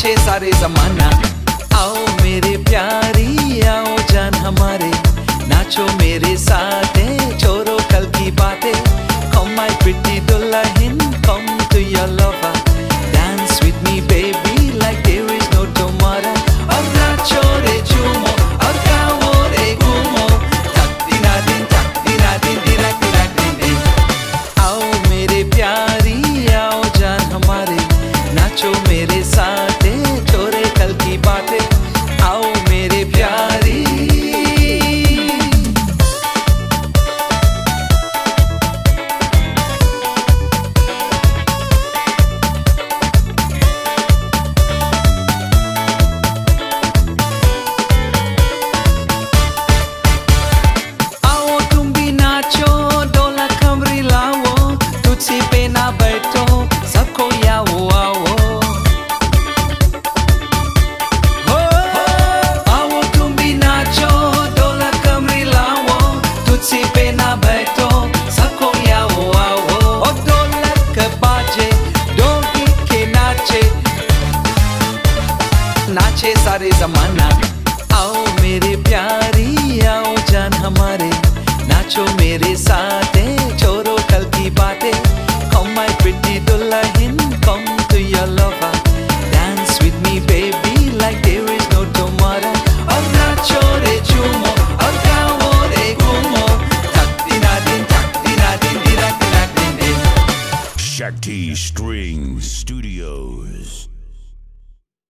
नाचे सारे जमाना। आओ मेरे प्यारी आओ जान हमारे, नाचो मेरे साथ छोड़ो कल की बातें। Come my pretty दुल्हन, come to your lover, dance with me baby like there is no tomorrow। और नाचो रे झूमो और गाओ रे घूमो, धक दिना दिन दिनक दिन दिन। आओ मेरे प्यारी आओ जान हमारे, नाचो मेरे साथ छोड़े कल की बातें। आओ मेरे प्यारी। आओ तुम भी नाचो डोला कमरी लाओ, तुझसे पे ना बैठो सबको आओ आओ। हो आओ तुम भी नाचो डोला कमरी लाओ, तुझसे पे ना बैठो सबको आओ आओ। ओ ढोलक बाजे डोगी के नाचे, नाचे सारे जमाना। आओ मेरे प्यारी आओ जान हमारे, नाचो मेरे साथ छोड़ो कल की बातें। Come my pretty दुल्हन, come to your lover, dance with me baby like there is no tomorrow। और नाचो रे झूमो और गाओ रे घूमो, धक दिना दिन दिनक दिन दिन। Shakti Strings Studio।